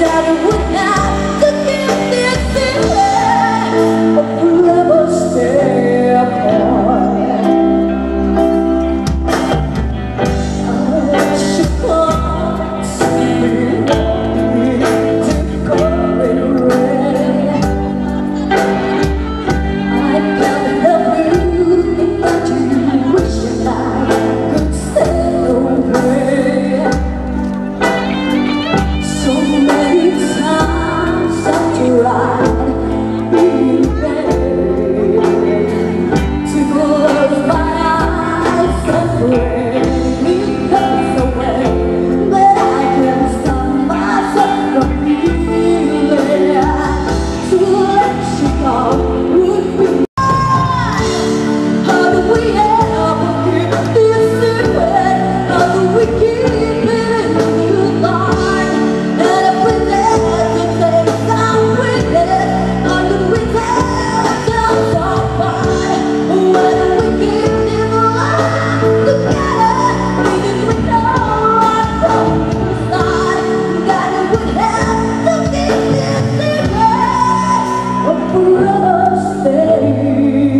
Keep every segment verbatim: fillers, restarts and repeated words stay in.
that would have to keep this feeling forever stay apart. I should promise me to go away. I can't help you, but you wish that I could stay away. So many times I've tried being brave to close my eyes and pray it goes away, but I can't stop myself from feeling to let you go would be. How do we ever keep this secret? How do we keep it in the dark? And if we dare to take some with it, how do we tear ourselves apart? Why do we keep this alive together? Even we know our from the start that it would have to keep this secret or forever stay.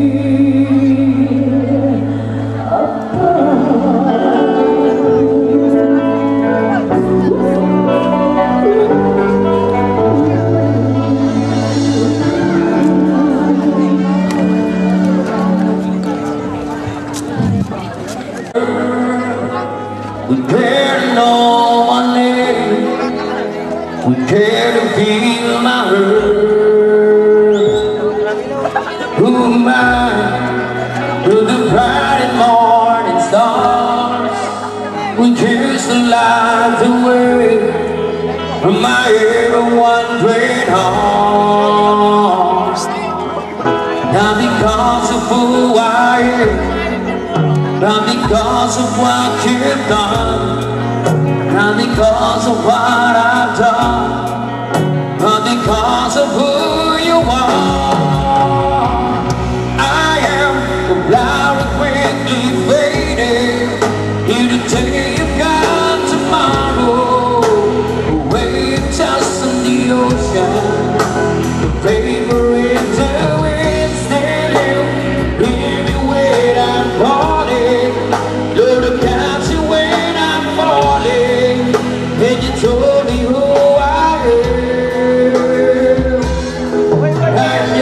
We care to know my name. We care to feel my hurt. Who am I to the bright and morning stars? We kiss the light away from my ever wandering heart. Not because of who I am, not because of what you've done, not because of what I've done, but because of who you are. I am a flower quickly fading, here today you've got tomorrow, a wave tossed in the ocean, the vapor in the wind, still you hear me when I'm falling. Lord, look at you when I'm falling, and you told me who I am. I'm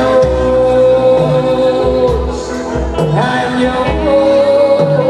yours, I'm yours.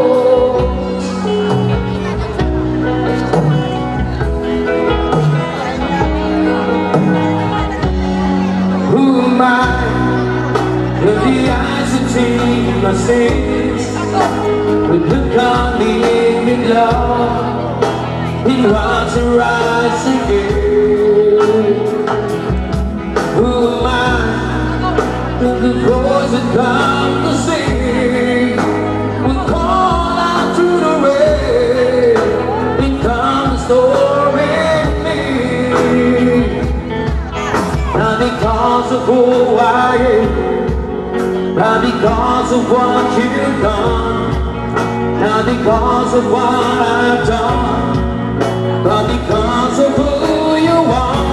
Who am I? With the eyes that see my sins, with the calming in love, it was a rise again. Who am I? With the voice that comes to sing, we call out through the rain, become a story in me. Not because of who I am, not because of what you've done, not because of what I've done, but because of who you are.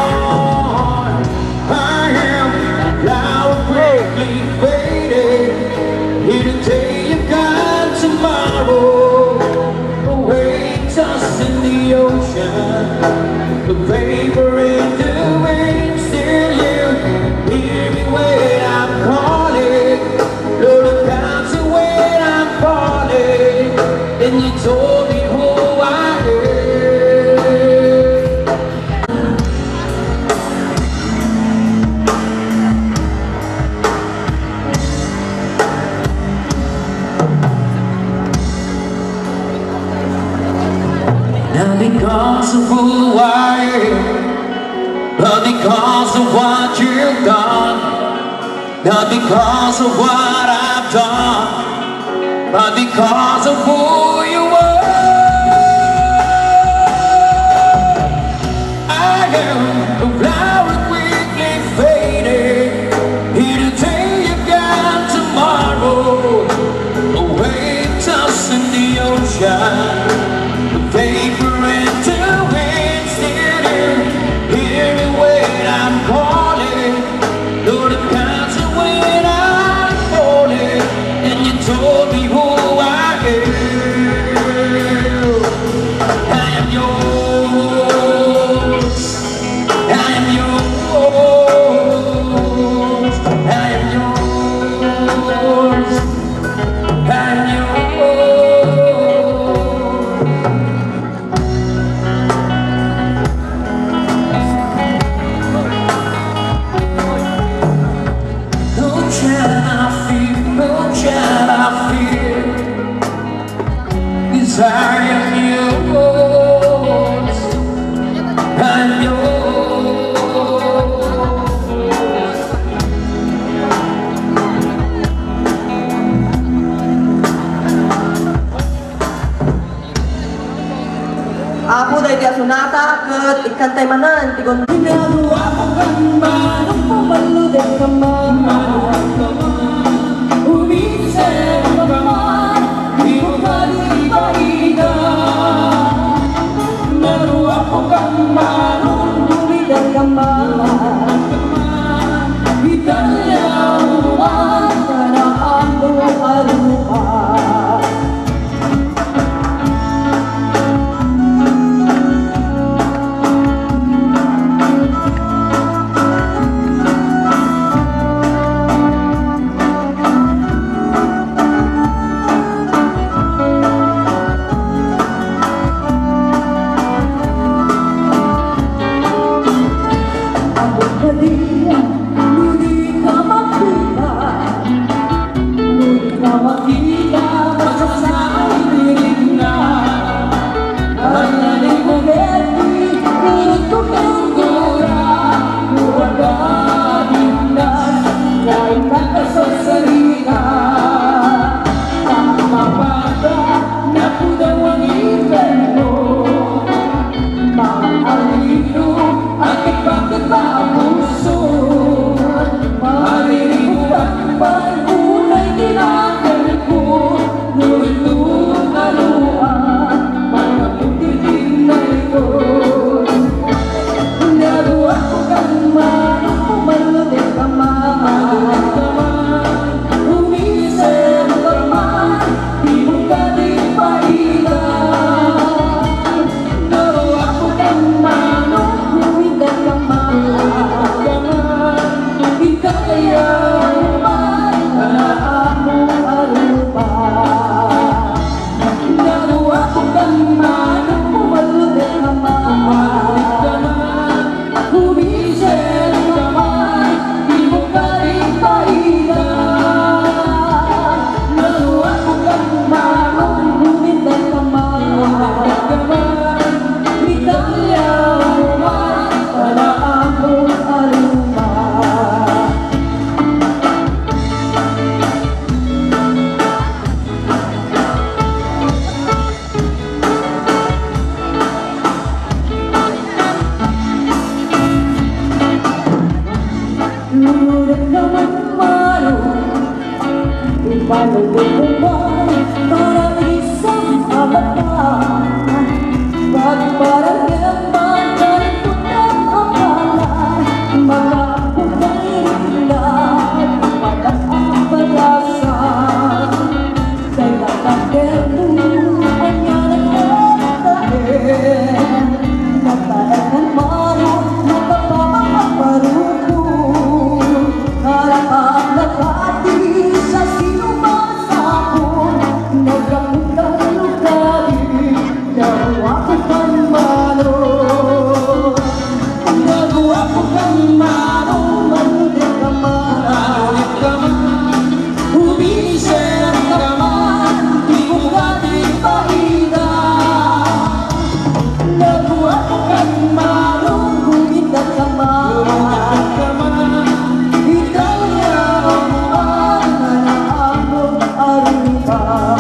I am a flower quickly fading, here today you've got tomorrow, a wave tossed in the ocean, the vapor in the wind, still you hear me when I'm calling. Lord, look out to when I'm falling, and you told me who I am. Not because of who I am, but because of what you've done. Not because of what I've done, but because of who you are. I am a flower quickly fading, here today you've got tomorrow, a wave tossed in the ocean, the vapor into wind, still you hear Makapuday di asunata ket ikan taymanan tigon Nagguapo kang manong pumaludin ka man. Umisip ka man, di mo kalipaida. Nagguapo kang manong bumidan ka man. Italyawan ka na ang arupa. Bye.